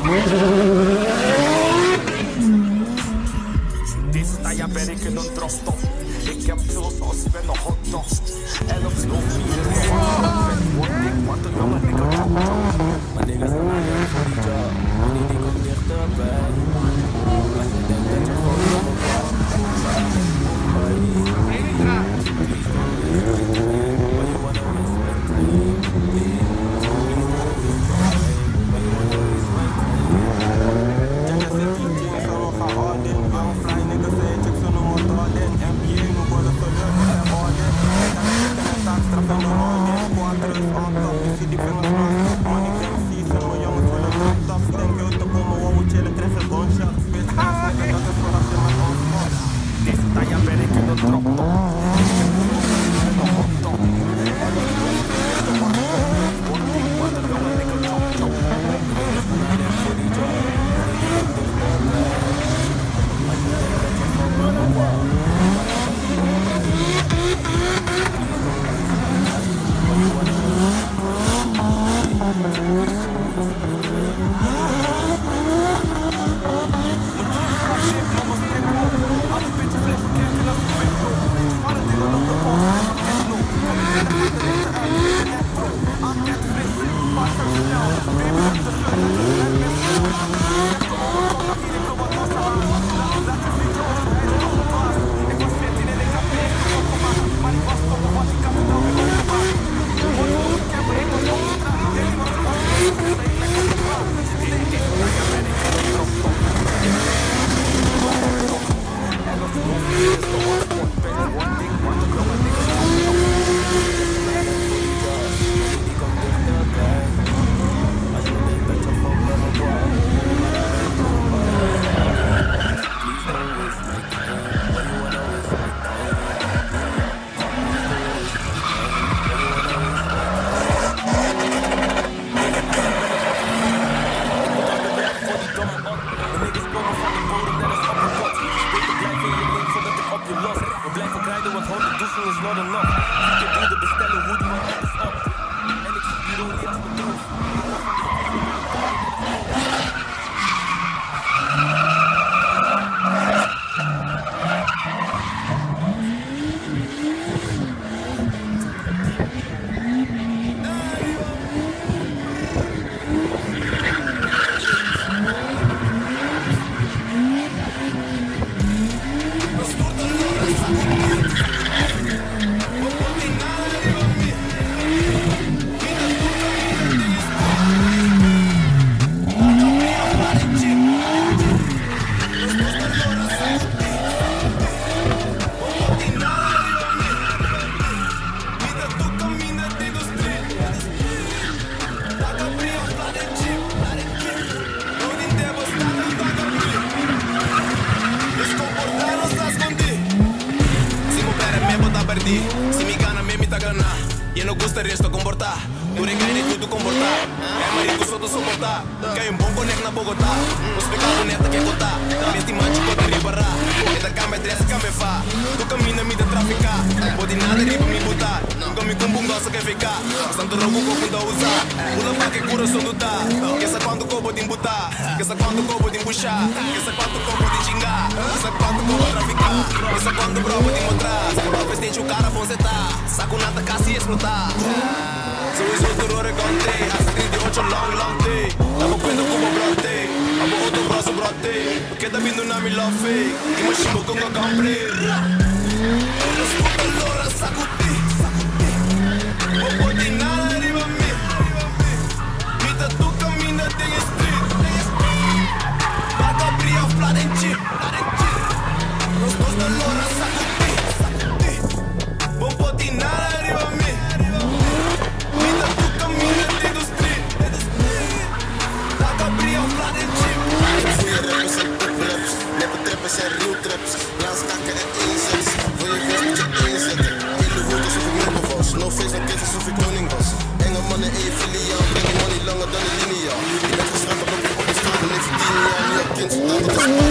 Deze taya ben ik in een drop-top. Ik heb veel saus, ben een hotdog. 11 slof, 4 word ik wat een jongen, nigga chop chop. Maar niggas zijn alleen voor die job. Money die komt dichterbij. Als je denkt dat je gewoon nog een job. Si mi gana me imita ganar y no gusta el resto comportar. Tu regaine tudo comportar. É marido só tu suportar. Quem bom conecta na Bogotá. Os pecados neta que botar. Mete manche contra ribará. E da cama é dressa que me fa. Tu caminha me de traficar. Pode nada riba me botar. Nunca me com bungosa que ficar. Santo rogo com da usar. Pula pra que cura som do tá. Que essa quando cobo de embutar. Que essa quando cobo de embuchar. Que essa quando cobo de xingar. Que essa quando cobo traficar. Que essa quando bravo de mostrar. Vestente o cara bom tá. Saco nada casi explotar. Sowieso terror ik hantee. Als ik 38 long day. Lavo kwenda como brote. Abo outro braço brote. Porque tá vindo na mi love. E mas chimo com a compre. Eles puta lora sacuti. Vou pode nada arriba me. Mita tu caminha tem street. Marca brilha flada em chip. Los dos da lora sacuti. Vou pode nada arriba me. Zijn real traps, laatst kakken en inzets. Wil je feest met je inzetten? Hele hoed alsof ik nummer was. No face en kids alsof ik koning was. Enge mannen in je filiaal, breng je money langer dan de lineaal. Je bent gestraft op de straat en heeft je 10 jaar. Nu heb kind, laat het